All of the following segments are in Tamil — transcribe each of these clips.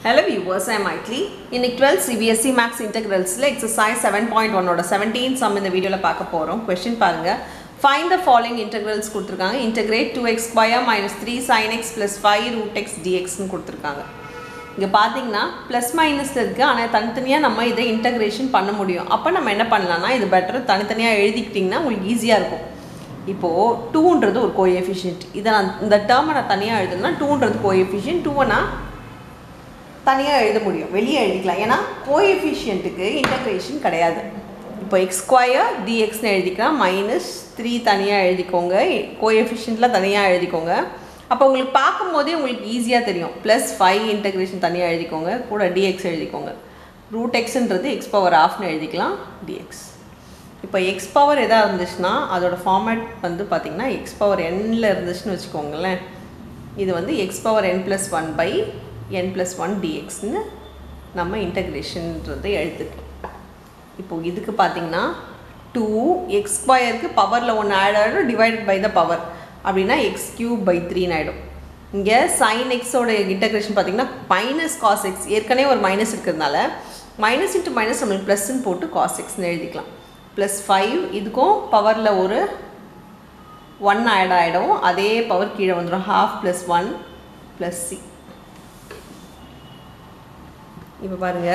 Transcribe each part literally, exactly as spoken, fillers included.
Hello viewers, I am Maitli. In twelfth C B S E Max Integrals exercise seven point one oda seventeenth sum in the video la paaka porom. Question parunga. Find the following integrals kuduthirukanga. Integrate two x square minus three sin x plus five root x dx nu kuduthirukanga. இங்க பாத்தீங்கன்னா plus minus இருக்கு. ஆனா தனித்தனியா நம்ம இத இன்டகிரேஷன் பண்ண முடியும். அப்ப நம்ம என்ன பண்ணலாம்னா இது பெட்டர் தனித்தனியா எழுதிக்கிட்டீங்கன்னா உங்களுக்கு ஈஸியா இருக்கும். இப்போ two ன்றது ஒரு கோஎஃபிஷியன்ட். இத இந்த டேர்மை நான் தனியா எழுதுனா two ன்றது கோஎஃபிஷியன்ட். two னா தனியா எழுத முடியும். வெளிய எழுதிக்கலாம். ஏனா கோஎஃபிஷியன்ட்க்கு இன்டகிரேஷன் கிடையாது. இப்போ x ஸ்கொயர் dx னு எழுதிக்கலாம். minus three தனியா எழுதிக்கோங்க. கோஎஃபிஷியன்ட்ல தனியா எழுதிக்கோங்க. அப்ப உங்களுக்கு பாக்கும்போதே உங்களுக்கு ஈஸியா தெரியும். plus five இன்டகிரேஷன் தனியா எழுதிக்கோங்க. கூட dx எழுதிக்கோங்க. root x ன்றது x பவர் half னு எழுதிக்கலாம். dx. இப்போ x பவர் எதா இருந்துச்சுனா அதோட ஃபார்மட் வந்து பாத்தீங்கன்னா x பவர் n ல இருந்துச்சுன்னு வெச்சுக்கோங்களே. இது வந்து x power n plus one by n plus one dx னு நம்ம இன்டகிரேஷன்ன்றதை எழுதிக்கலாம். இப்போ இதுக்கு பாத்தீங்கன்னா two x ஸ்கொயருக்கு பவர்ல one ஆட் ஆயிடும் divided by the power அப்படினா x cube by three ஆயிடும். இங்க sin x ஓட இன்டகிரேஷன் பாத்தீங்கன்னா minus cos x ஏற்கனவே ஒரு மைனஸ் இருக்குறதால minus into minus நம்ம பிளஸ் னு போட்டு cos x னு எழுதிக்கலாம். plus five இதுக்கும் பவர்ல ஒரு one ஆட் ஆயிடும். அதே பவர் கீழ வந்துரும் half plus one plus c. இப்போ பாருங்க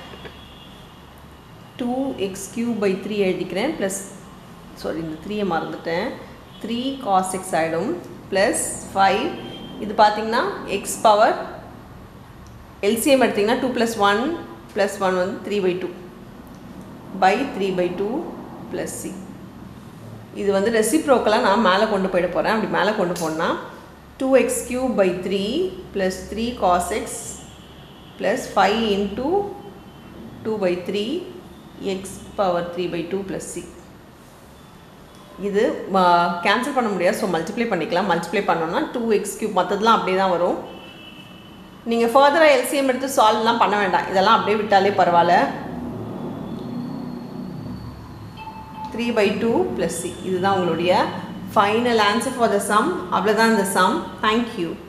two x cube by three எழுதிக்கிறேன் plus sorry இந்த three மறந்துட்டேன் three cos x ஆயிடும் plus five இது பாத்தீங்கன்னா x power L C M எடுத்தீங்கன்னா two plus one plus one வந்து three by two by three by two plus c. இது வந்து ரெசிப்ரோக்கலா நான் மேலே கொண்டு போய்ட போறேன். அப்படி மேலே கொண்டு போனா two x cube by three plus three cos x plus five into two by three x power three by two plus c. இது கேன்சல் பண்ண முடியாது. ஸோ மல்டிப்ளை பண்ணிக்கலாம். மல்டிப்ளை பண்ணோம்னா two x cube மற்றதெல்லாம் அப்படியே தான் வரும். நீங்கள் ஃபர்தராக L C M எடுத்து சால்வ்லாம் பண்ண வேண்டாம். இதெல்லாம் அப்படியே விட்டாலே பரவாயில்ல. three by two plus c. இதுதான் உங்களுடைய final answer for the sum. அவ்வளோதான் இந்த சம். தேங்க்யூ.